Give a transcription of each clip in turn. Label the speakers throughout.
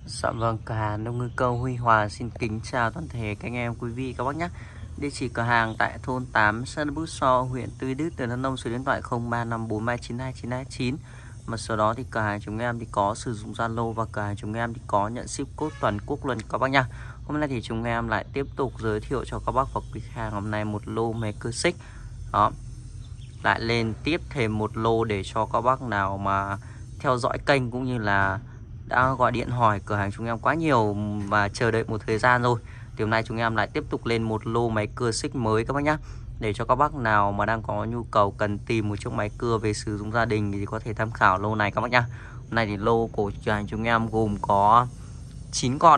Speaker 1: Dạ vâng, cửa hàng nông ngư câu Huy Hòa xin kính chào toàn thể các anh em quý vị các bác nhé. Địa chỉ cửa hàng tại thôn 8 xã Bút So, huyện Tuy Đức, tỉnh Đắk Nông, số điện thoại 0354392929. Mà sau đó thì cửa hàng chúng em thì có sử dụng Zalo và cửa hàng chúng em thì có nhận ship code toàn quốc luôn các bác nhá. Hôm nay thì chúng em lại tiếp tục giới thiệu cho các bác và quý khách hàng hôm nay một lô máy cơ xích. Đó. Lại lên tiếp thêm một lô để cho các bác nào mà theo dõi kênh cũng như là đã gọi điện hỏi cửa hàng chúng em quá nhiều và chờ đợi một thời gian rồi. Thì hôm nay chúng em lại tiếp tục lên một lô máy cưa xích mới các bác nhé. Để cho các bác nào mà đang có nhu cầu cần tìm một chiếc máy cưa về sử dụng gia đình thì có thể tham khảo lô này các bác nhé. Hôm nay thì lô của cửa hàng chúng em gồm có 9 con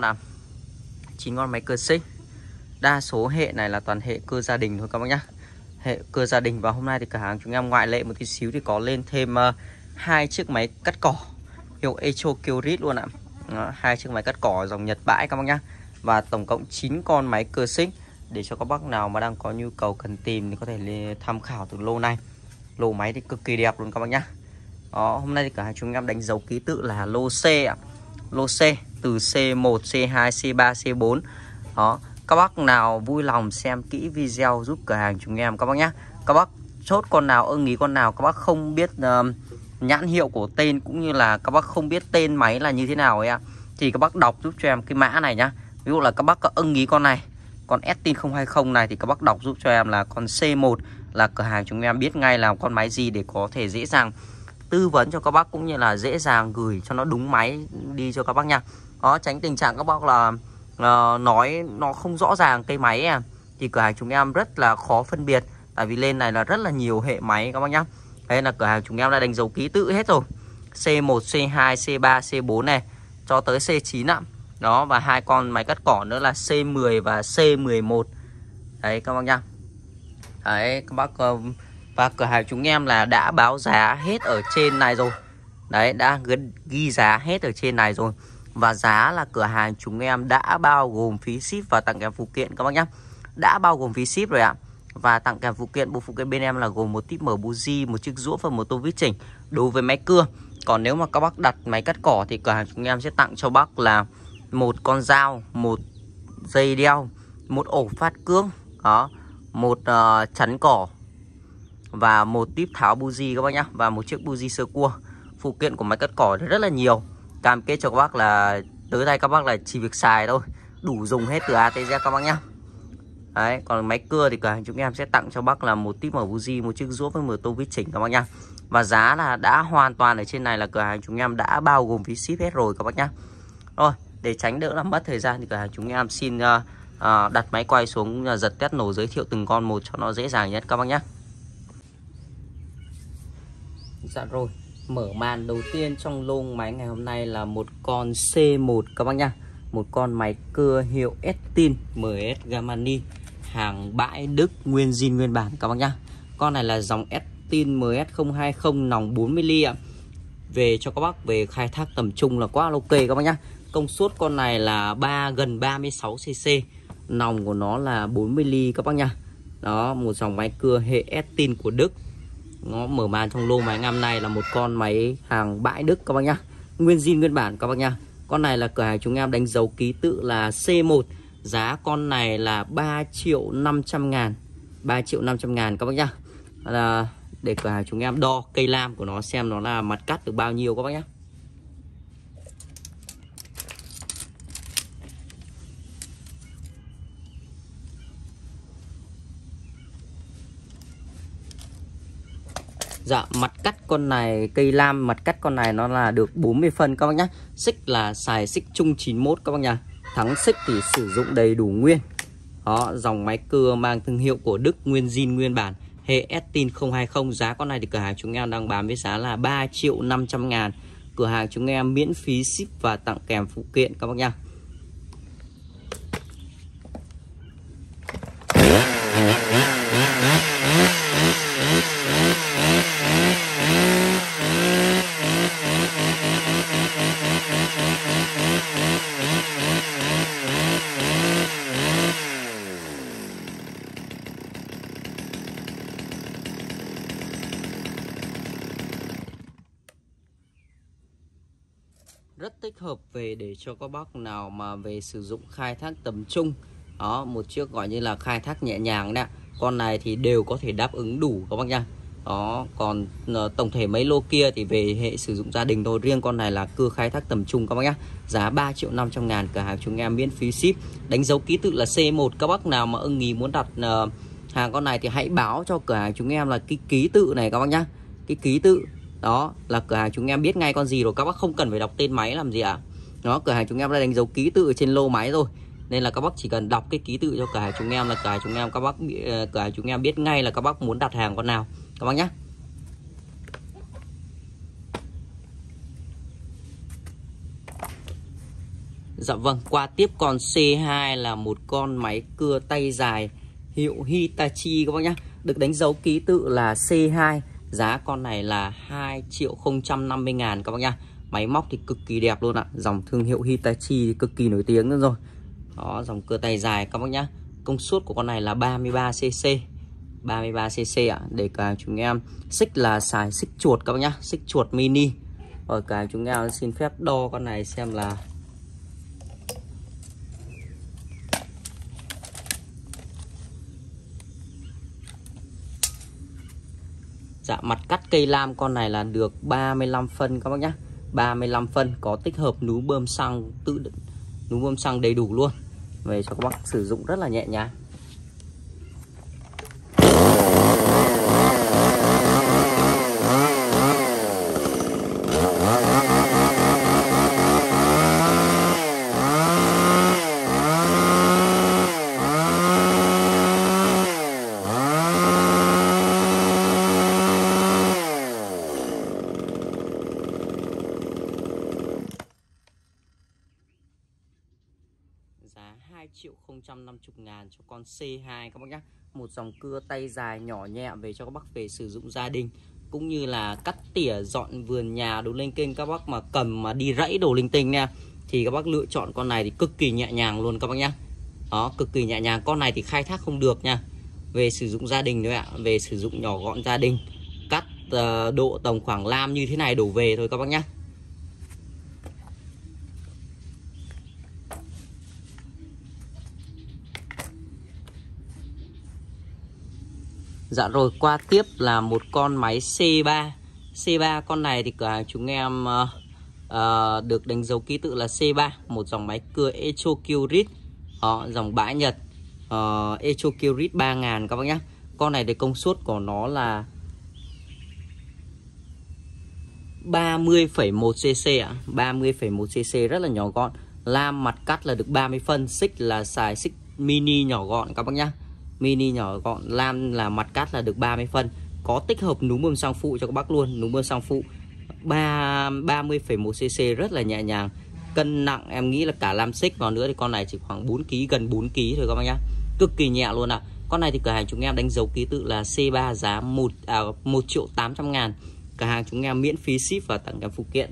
Speaker 1: 9 con máy cưa xích. Đa số hệ này là toàn hệ cưa gia đình thôi các bác nhé. Hệ cưa gia đình. Và hôm nay thì cửa hàng chúng em ngoại lệ một tí xíu thì có lên thêm 2 chiếc máy cắt cỏ hiệu Echo Kyrit luôn ạ. Hai chiếc máy cắt cỏ dòng Nhật bãi các bác nhá. Và tổng cộng 9 con máy cưa xích để cho các bác nào mà đang có nhu cầu cần tìm thì có thể tham khảo từ lô này. Lô máy thì cực kỳ đẹp luôn các bác nhá. Đó, hôm nay thì cửa hàng chúng em đánh dấu ký tự là lô C ạ. Lô C từ C1, C2, C3, C4. Đó, các bác nào vui lòng xem kỹ video giúp cửa hàng chúng em các bác nhá. Các bác chốt con nào ưng ý con nào, các bác không biết nhãn hiệu của tên cũng như là các bác không biết tên máy là như thế nào ấy ạ, thì các bác đọc giúp cho em cái mã này nhá. Ví dụ là các bác có ưng ý con này, con Estin 020 này thì các bác đọc giúp cho em là con C1 là cửa hàng chúng em biết ngay là con máy gì để có thể dễ dàng tư vấn cho các bác cũng như là dễ dàng gửi cho nó đúng máy đi cho các bác nha. Đó, tránh tình trạng các bác là nói nó không rõ ràng cây máy thì cửa hàng chúng em rất là khó phân biệt, tại vì lên này là rất là nhiều hệ máy các bác nhá. Đây là cửa hàng chúng em đã đánh dấu ký tự hết rồi. C1, C2, C3, C4 này cho tới C9 ạ. Đó, và hai con máy cắt cỏ nữa là C10 và C11. Đấy các bác nhá. Đấy các bác, và cửa hàng chúng em là đã báo giá hết ở trên này rồi. Đấy, đã ghi giá hết ở trên này rồi. Và giá là cửa hàng chúng em đã bao gồm phí ship và tặng kèm phụ kiện các bác nhá. Đã bao gồm phí ship rồi ạ. Và tặng kèm phụ kiện, bộ phụ kiện bên em là gồm một típ mở buji, một chiếc rũa và một tô vít chỉnh đối với máy cưa. Còn nếu mà các bác đặt máy cắt cỏ thì cửa hàng chúng em sẽ tặng cho bác là một con dao, một dây đeo, một ổ phát cương, đó, một chắn cỏ và một típ tháo buji các bác nhá, và một chiếc buji sơ cua. Phụ kiện của máy cắt cỏ rất là nhiều. Cam kết cho các bác là tới đây các bác là chỉ việc xài thôi, đủ dùng hết từ A tới Z các bác nhá. Đấy, còn máy cưa thì cửa hàng chúng em sẽ tặng cho bác là một típ mở buji, một chiếc rũa với một tô vít chỉnh các bác nhá. Và giá là đã hoàn toàn ở trên này là cửa hàng chúng em đã bao gồm phí ship hết rồi các bác nhá. Rồi, để tránh đỡ làm mất thời gian thì cửa hàng chúng em xin đặt máy quay xuống, giật test nổ giới thiệu từng con một cho nó dễ dàng nhất các bác nhá. Dạ rồi, mở màn đầu tiên trong lô máy ngày hôm nay là một con C1 các bác nhá. Một con máy cưa hiệu Estin MS Gamani, hàng bãi Đức, nguyên zin nguyên bản các bác nhá. Con này là dòng Estin MS020 nòng 40mm ạ. Về cho các bác về khai thác tầm trung là quá ok các bác nhá. Công suất con này là gần 36cc. Nòng của nó là 40mm các bác nhá. Đó, một dòng máy cưa hệ Estin của Đức. Nó mở màn trong lô máy năm nay là một con máy hàng bãi Đức các bác nhá. Nguyên zin nguyên bản các bác nhá. Con này là cửa hàng chúng em đánh dấu ký tự là C1. Giá con này là 3.500.000. 3.500.000 các bác nhá. Là để cửa hàng chúng em đo cây lam của nó xem nó là mặt cắt được bao nhiêu các bác nhá. Dạ, mặt cắt con này, cây lam mặt cắt con này nó là được 40 phân các bác nhá. Xích là xài xích chung 91 các bác nhá. Thắng xích thì sử dụng đầy đủ nguyên. Đó, dòng máy cưa mang thương hiệu của Đức, nguyên zin nguyên bản, hệ Estin 020. Giá con này thì cửa hàng chúng em đang bán với giá là 3.500.000. Cửa hàng chúng em miễn phí ship và tặng kèm phụ kiện các bác nhá. Rất thích hợp về để cho các bác nào mà về sử dụng khai thác tầm trung. Đó, một chiếc gọi như là khai thác nhẹ nhàng đấy ạ. Con này thì đều có thể đáp ứng đủ các bác nha. Đó, còn tổng thể mấy lô kia thì về hệ sử dụng gia đình thôi. Riêng con này là cưa khai thác tầm trung các bác nhá. Giá 3.500.000, cửa hàng chúng em miễn phí ship. Đánh dấu ký tự là C1. Các bác nào mà ưng ý muốn đặt hàng con này thì hãy báo cho cửa hàng chúng em là cái ký tự này các bác nhá. Cái ký tự đó là cửa hàng chúng em biết ngay con gì rồi, các bác không cần phải đọc tên máy làm gì ạ. Đó, cửa hàng chúng em đã đánh dấu ký tự trên lô máy rồi, nên là các bác chỉ cần đọc cái ký tự cho cửa hàng chúng em là cửa hàng chúng em cửa hàng chúng em biết ngay là các bác muốn đặt hàng con nào các bác nhé. Dạ vâng, qua tiếp con C2 là một con máy cưa tay dài hiệu Hitachi các bác nhé. Được đánh dấu ký tự là C2. Giá con này là 2.050.000 các bác nhá. Máy móc thì cực kỳ đẹp luôn ạ. Dòng thương hiệu Hitachi cực kỳ nổi tiếng nữa rồi. Đó, dòng cưa tay dài các bác nhá. Công suất của con này là 33cc. 33cc ạ. Để cả chúng em xích là xài xích chuột các bác nhá. Xích chuột mini. Rồi cả chúng em xin phép đo con này xem là dạ, mặt cắt cây lam con này là được 35 phân các bác nhá. 35 phân, có tích hợp núm bơm xăng núm bơm xăng đầy đủ luôn. Về cho các bác sử dụng rất là nhẹ nhàng. Giá 2.050.000 cho con C2 các bác nhé. Một dòng cưa tay dài nhỏ nhẹ về cho các bác về sử dụng gia đình, cũng như là cắt tỉa dọn vườn nhà đồ linh tinh. Các bác mà cầm mà đi rẫy đồ linh tinh nha, thì các bác lựa chọn con này thì cực kỳ nhẹ nhàng luôn các bác nhé. Đó, cực kỳ nhẹ nhàng. Con này thì khai thác không được nha. Về sử dụng gia đình thôi ạ. Về sử dụng nhỏ gọn gia đình. Cắt độ tầm khoảng lam như thế này đổ về thôi các bác nhé. Dạ rồi, qua tiếp là một con máy C3. C3 con này thì cửa hàng chúng em được đánh dấu ký tự là C3. Một dòng máy cưa Echo Kyrit, dòng bãi Nhật, Echo Kyrit 3000 các bác nhé. Con này thì công suất của nó là 30,1cc ạ. 30,1cc rất là nhỏ gọn. Lam mặt cắt là được 30 phân. Xích là xài xích mini nhỏ gọn các bác nhé. Mini nhỏ gọn, lam là mặt cắt là được 30 phân. Có tích hợp núm bơm xăng phụ cho các bác luôn. Núm bơm xăng phụ 30,1cc rất là nhẹ nhàng. Cân nặng em nghĩ là cả lam xích vào nữa thì con này chỉ khoảng 4kg, gần 4kg thôi các bác nhá. Cực kỳ nhẹ luôn ạ. Con này thì cửa hàng chúng em đánh dấu ký tự là C3, giá 1.800.000. Cửa hàng chúng em miễn phí ship và tặng kèm phụ kiện.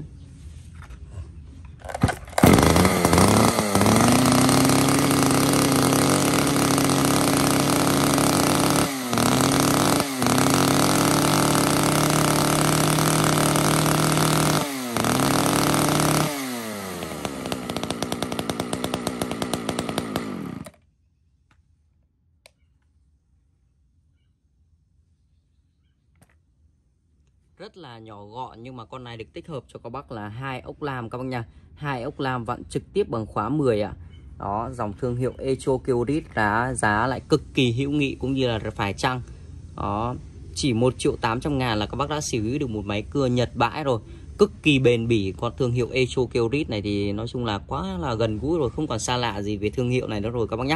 Speaker 1: Rất là nhỏ gọn, nhưng mà con này được tích hợp cho các bác là 2 ốc lam các bác nha. 2 ốc lam vặn trực tiếp bằng khóa 10 ạ. Đó, dòng thương hiệu Echo Kyrit, giá lại cực kỳ hữu nghị cũng như là phải chăng. Đó, chỉ 1.800.000 là các bác đã sở hữu được một máy cưa Nhật bãi rồi. Cực kỳ bền bỉ. Con thương hiệu Echo Kyrit này thì nói chung là quá là gần gũi rồi, không còn xa lạ gì về thương hiệu này nữa rồi các bác nhé.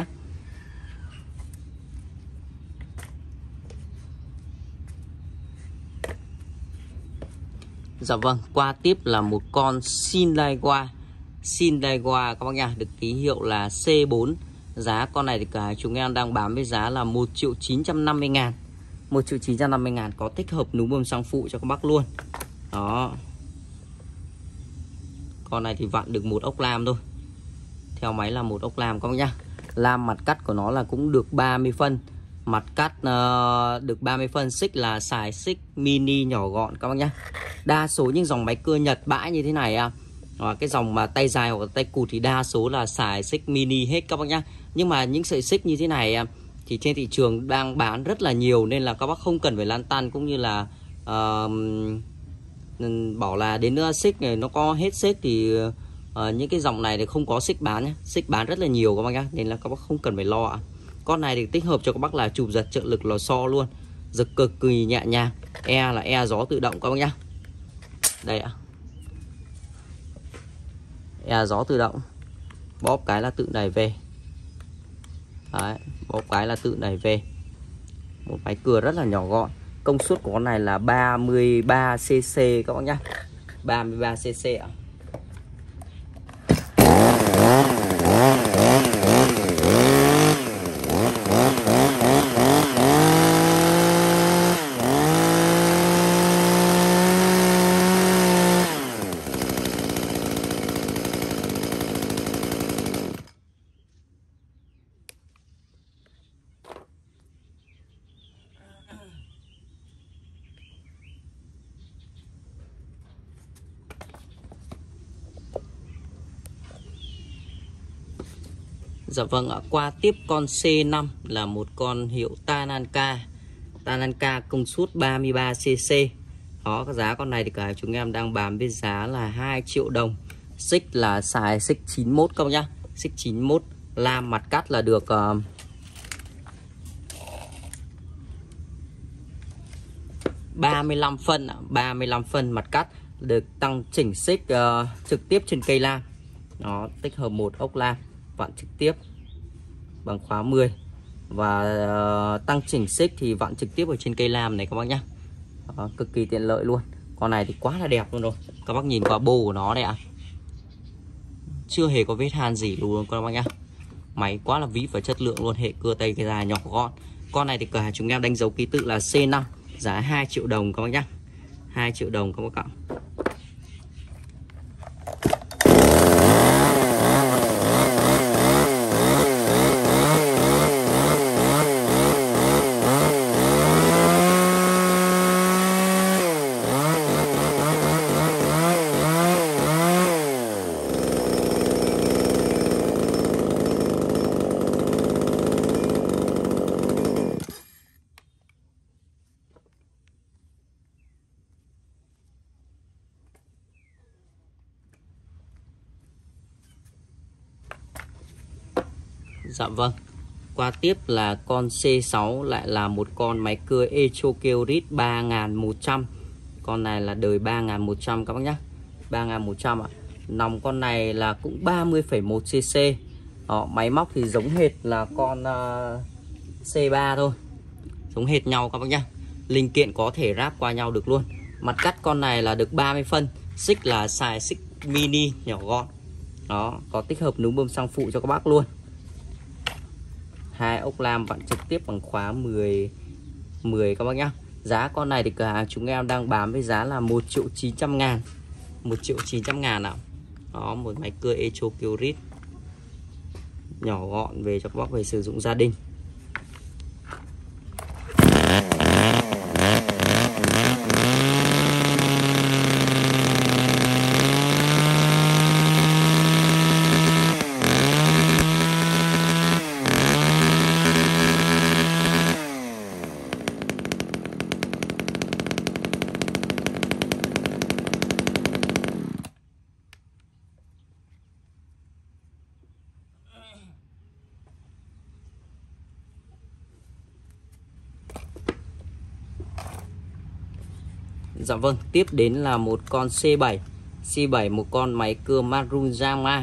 Speaker 1: Dạ vâng, qua tiếp là một con Sindaiwa. Sindaiwa các bác nha, được ký hiệu là C4. Giá con này thì cả chúng em đang bán với giá là 1.950.000. 1.950.000, có tích hợp núm bơm xăng phụ cho các bác luôn. Đó. Con này thì vặn được một ốc lam thôi. Theo máy là một ốc lam các bác nhá. Lam mặt cắt của nó là cũng được 30 phân. Mặt cắt được 30 phân. Xích là xài xích mini nhỏ gọn các bác nhá. Đa số những dòng máy cưa Nhật bãi như thế này Cái dòng mà tay dài hoặc tay cụt thì đa số là xài xích mini hết các bác nhá. Nhưng mà những sợi xích như thế này thì trên thị trường đang bán rất là nhiều, nên là các bác không cần phải lăn tăn cũng như là bảo là đến xích này nó có hết xích thì những cái dòng này thì không có xích bán nhé. Xích bán rất là nhiều các bác nhá, nên là các bác không cần phải lo ạ. Con này thì tích hợp cho các bác là chụp giật trợ lực lò xo luôn, giật cực kỳ nhẹ nhàng. Là e gió tự động các bác nhá. Đây ạ, gió tự động, bóp cái là tự đẩy về. Đấy, bóp cái là tự đẩy về. Một máy cưa rất là nhỏ gọn. Công suất của con này là 33cc các bác nhá, 33cc ạ. Dạ vâng ạ, qua tiếp con C5 là một con hiệu Tananka. Tananka công suất 33cc. Đó, cái giá con này thì cả chúng em đang bán với giá là 2 triệu đồng. Xích là xài xích 91 các bác nhá. Xích 91, lam mặt cắt là được 35 phân, 35 phân mặt cắt, được tăng chỉnh xích trực tiếp trên cây lam. Nó tích hợp một ốc lam vặn trực tiếp bằng khóa 10 và tăng chỉnh xích thì vặn trực tiếp ở trên cây lam này các bác nhá. Cực kỳ tiện lợi luôn. Con này thì quá là đẹp luôn rồi. Các bác nhìn qua bô của nó đây ạ. Chưa hề có vết than gì luôn các bác nhá. Máy quá là vĩ và chất lượng luôn, hệ cưa tay cái dài nhỏ gọn. Con này thì cửa hàng chúng em đánh dấu ký tự là C5, giá 2 triệu đồng các bác nhá. 2 triệu đồng các bác ạ. Dạ vâng. Qua tiếp là con C6, lại là một con máy cưa Echokeorit 3100. Con này là đời 3100 các bác nhé, 3100 ạ. Nòng con này là cũng 30,1cc. Máy móc thì giống hệt là con C3 thôi, giống hệt nhau các bác nhé. Linh kiện có thể ráp qua nhau được luôn. Mặt cắt con này là được 30 phân. Xích là xài xích mini nhỏ gọn. Đó, có tích hợp núm bơm xăng phụ cho các bác luôn. Hai ốc lam vặn trực tiếp bằng khóa 10 các bác nhá. Giá con này thì cửa hàng chúng em đang bán với giá là 1.900.000. 1.900.000 ạ. Đó, một máy cưa Echokeorit nhỏ gọn về cho các bác về sử dụng gia đình. Dạ vâng, tiếp đến là một con C7. C7 một con máy cưa Maruyama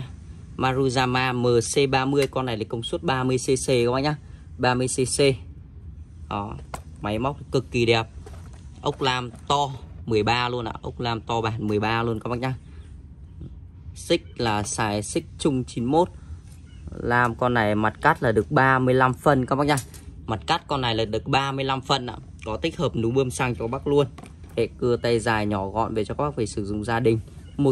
Speaker 1: MC30. Con này là công suất 30cc các bác nhá, 30cc. Đó, máy móc cực kỳ đẹp. Ốc lam to 13 luôn ạ, ốc lam to bản 13 luôn các bác nhá. Xích là xài xích chung 91. Lam con này mặt cắt là được 35 phân các bác nhá. Mặt cắt con này là được 35 phân ạ. Có tích hợp núm bơm xăng cho các bác luôn. Hệ cưa tay dài nhỏ gọn về cho các bác về sử dụng gia đình.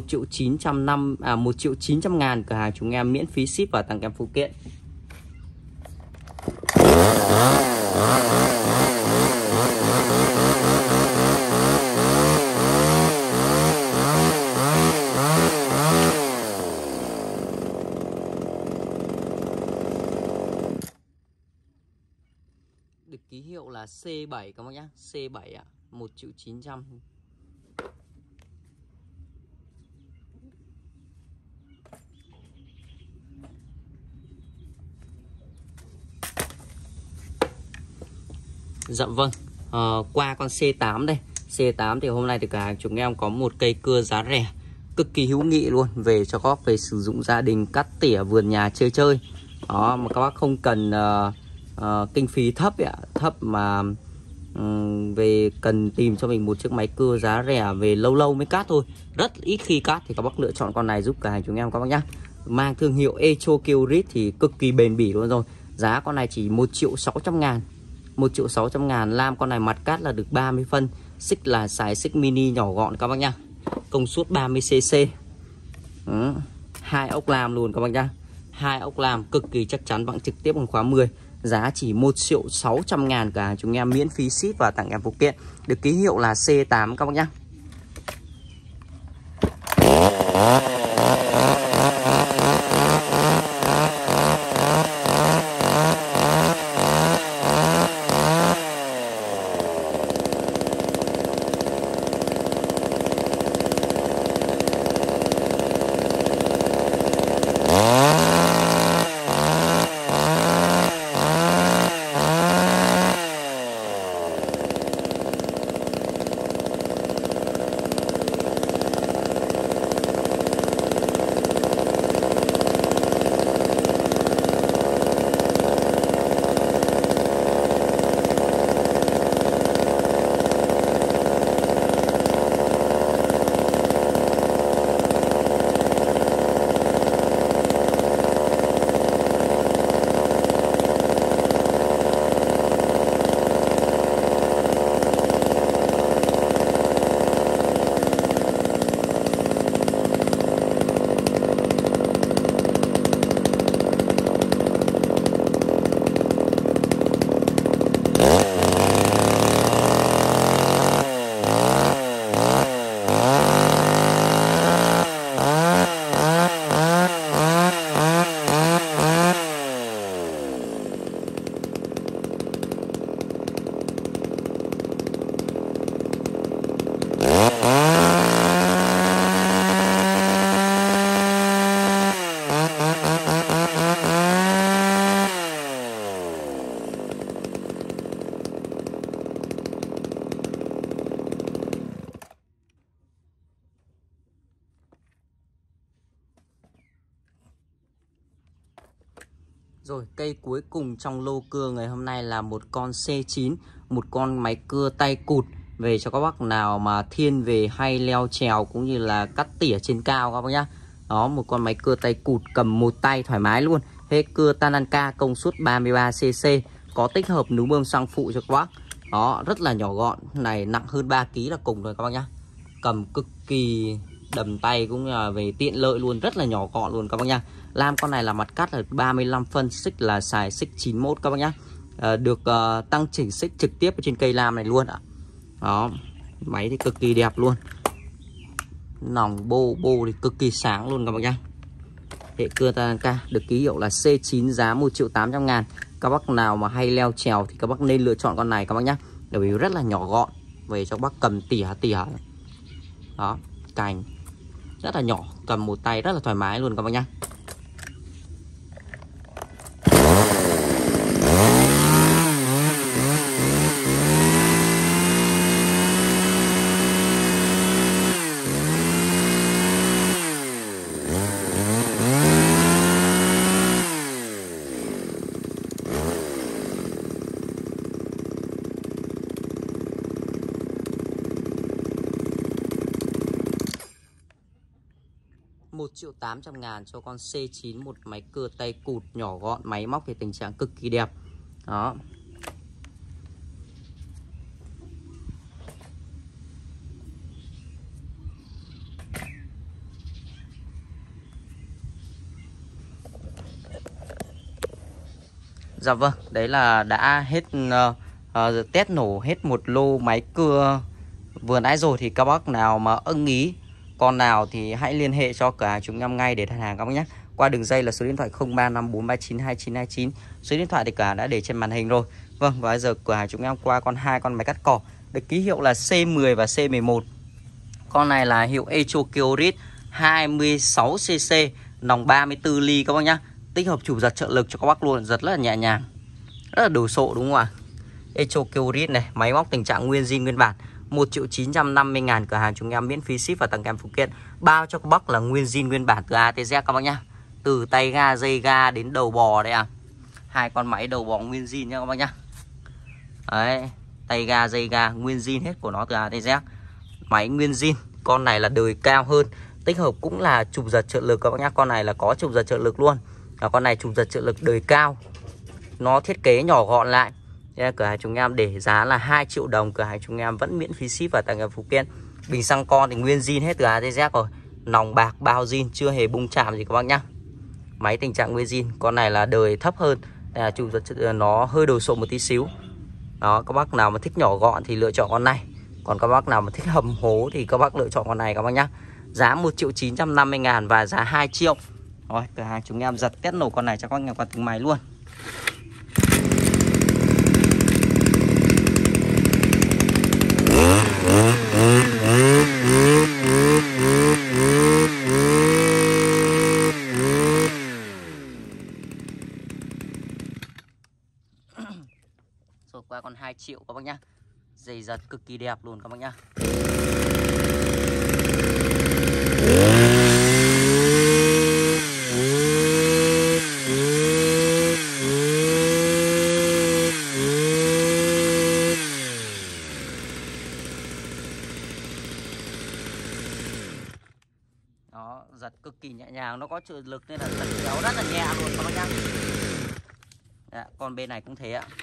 Speaker 1: 1.900.000 cửa hàng chúng em miễn phí ship và tặng kèm phụ kiện. ký hiệu là C7 các bác nhá. C7 ạ, 1.900.000. Dạ vâng, qua con C8 đây. C8 thì hôm nay thì cả chúng em có một cây cưa giá rẻ cực kỳ hữu nghị luôn, về cho các bác về sử dụng gia đình, cắt tỉa vườn nhà chơi chơi. Đó, mà các bác không cần kinh phí thấp ạ, thấp mà về cần tìm cho mình một chiếc máy cưa giá rẻ về lâu lâu mới cắt thôi, rất ít khi cắt, thì các bác lựa chọn con này giúp cả chúng em các bác nhá. Mang thương hiệu Echo Kyrit thì cực kỳ bền bỉ luôn rồi. Giá con này chỉ 1.600.000. 1.600.000. Lam con này mặt cắt là được 30 phân, xích là xài xích mini nhỏ gọn các bác nhá. Công suất 30cc. 2 ốc lam luôn các bác nhá. 2 ốc lam cực kỳ chắc chắn, bằng trực tiếp bằng khóa 10. Giá chỉ 1.600.000 cả chúng em, miễn phí ship và tặng em phụ kiện. Được ký hiệu là C8 các bác nhá. Rồi, cây cuối cùng trong lô cưa ngày hôm nay là một con C9, một con máy cưa tay cụt về cho các bác nào mà thiên về hay leo trèo cũng như là cắt tỉa trên cao các bác nhá. Đó, một con máy cưa tay cụt cầm một tay thoải mái luôn. Hết cưa Tananka công suất 33cc, có tích hợp núm bơm xăng phụ cho các bác. Đó, rất là nhỏ gọn, này nặng hơn 3 kg là cùng rồi các bác nhá. Cầm cực kỳ đầm tay cũng là về tiện lợi luôn, rất là nhỏ gọn luôn các bác nhá. Lam con này là mặt cắt là 35 phân, xích là xài xích 91 các bác nhá. Được tăng chỉnh xích trực tiếp trên cây lam này luôn ạ. Đó, máy thì cực kỳ đẹp luôn. Nòng bô thì cực kỳ sáng luôn các bác nhá. Hệ cưa Tananka được ký hiệu là C9, giá 1.800.000. Các bác nào mà hay leo trèo thì các bác nên lựa chọn con này các bác nhá. Bởi vì rất là nhỏ gọn, về cho các bác cầm tỉa. Đó, cành rất là nhỏ, cầm một tay rất là thoải mái luôn các bác nhá. $1.800.000 cho con C9, một máy cưa tay cụt nhỏ gọn, máy móc thì tình trạng cực kỳ đẹp. Đó. Dạ vâng, đấy là đã hết test nổ hết một lô máy cưa vừa nãy rồi. Thì các bác nào mà ưng ý con nào thì hãy liên hệ cho cả chúng em ngay để đặt hàng các bác nhé. Qua đường dây là số điện thoại 0354392929. Số điện thoại thì cả đã để trên màn hình rồi. Vâng, và bây giờ cửa hàng chúng em qua hai con máy cắt cỏ được ký hiệu là C10 và C11. Con này là hiệu Echo Kiorit 26cc, nòng 34 ly các bác nhá. Tích hợp chủ giật trợ lực cho các bác luôn, giật rất là nhẹ nhàng, rất là đồ sộ đúng không ạ? Echo Kiorit này, máy móc tình trạng nguyên zin nguyên bản, 1.950.000. Cửa hàng chúng em miễn phí ship và tặng kèm phụ kiện, bao cho các bác là nguyên zin nguyên bản từ A tới Z các bác nhá. Từ tay ga, dây ga đến đầu bò đây à. Hai con máy đầu bò nguyên zin nha các bác nhá. Đấy, tay ga, dây ga nguyên zin hết của nó từ A tới Z. Máy nguyên zin, con này là đời cao hơn, tích hợp cũng là trục giật trợ lực các bác nhá. Con này là có trục giật trợ lực luôn. Và con này trục giật trợ lực đời cao. Nó thiết kế nhỏ gọn lại. Cửa hàng chúng em để giá là 2 triệu đồng. Cửa hàng chúng em vẫn miễn phí ship và tặng kèm phụ kiện. Bình xăng con thì nguyên zin hết từ A tới Z rồi. Nòng bạc bao zin, chưa hề bung chạm gì các bác nhá. Máy tình trạng nguyên zin. Con này là đời thấp hơn, trục giật nó hơi đồ sộ một tí xíu. Đó, các bác nào mà thích nhỏ gọn thì lựa chọn con này. Còn các bác nào mà thích hầm hố thì các bác lựa chọn con này các bác nhá. Giá 1.950.000 và giá 2 triệu. Rồi, cửa hàng chúng em giật test nổ con này cho các bác nghe qua từng máy luôn. Rồi qua con 2 triệu các bác nhá. Dây giật cực kỳ đẹp luôn các bác nhá. Đó, giật cực kỳ nhẹ nhàng, nó có trợ lực nên là giật kéo rất là nhẹ luôn các bác nhá. Đấy, còn bên này cũng thế ạ.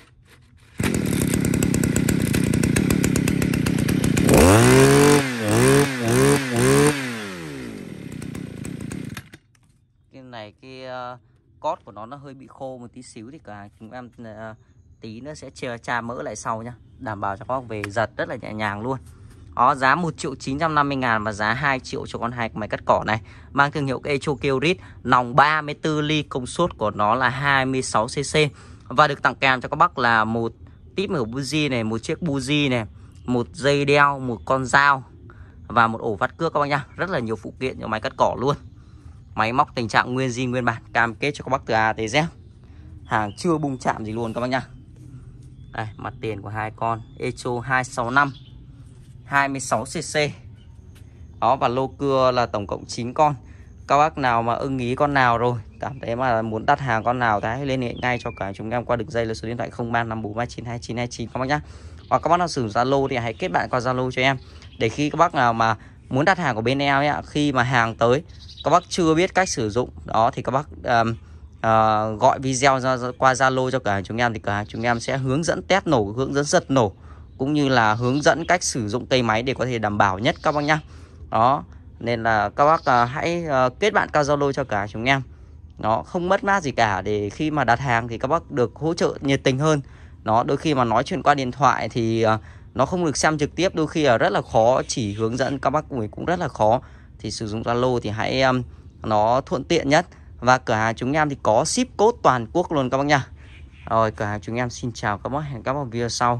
Speaker 1: Cái này cót của nó hơi bị khô một tí xíu thì cả chúng em tí nữa sẽ tra mỡ lại sau nhá, đảm bảo cho các bác về giật rất là nhẹ nhàng luôn. Đó, giá 1.950.000 và giá 2 triệu cho con hai máy cắt cỏ này. Mang thương hiệu Echo Kiorit, nòng 34 ly, công suất của nó là 26cc. Và được tặng kèm cho các bác là một tip mở buji này, một chiếc buji này, một dây đeo, một con dao và một ổ vắt cước các bác nhá. Rất là nhiều phụ kiện cho máy cắt cỏ luôn. Máy móc tình trạng nguyên zin nguyên bản, cam kết cho các bác từ A tới Z. Hàng chưa bung chạm gì luôn các bác nhá. Đây, mặt tiền của hai con Echo 265 26cc. Đó, và lô cưa là tổng cộng 9 con. Các bác nào mà ưng ý con nào rồi, cảm thấy mà muốn đặt hàng con nào thì hãy liên hệ ngay cho cả chúng em qua đường dây là số điện thoại 0354392929 các bác nhá. Hoặc các bác nào sử dụng Zalo thì hãy kết bạn qua Zalo cho em, để khi các bác nào mà muốn đặt hàng của bên em ấy, khi mà hàng tới các bác chưa biết cách sử dụng đó thì các bác gọi video qua Zalo cho cửa hàng chúng em, thì cửa hàng chúng em sẽ hướng dẫn test nổ, hướng dẫn giật nổ, cũng như là hướng dẫn cách sử dụng cây máy để có thể đảm bảo nhất các bác nhá. Đó, nên là các bác hãy kết bạn qua Zalo cho cả chúng em. Nó không mất mát gì cả, để khi mà đặt hàng thì các bác được hỗ trợ nhiệt tình hơn. Nó đôi khi mà nói chuyện qua điện thoại thì nó không được xem trực tiếp, đôi khi là rất là khó chỉ hướng dẫn các bác cũng rất là khó. Thì sử dụng Zalo thì hãy nó thuận tiện nhất. Và cửa hàng chúng em thì có ship code toàn quốc luôn các bác nha. Rồi, cửa hàng chúng em xin chào các bác, hẹn các bác video sau.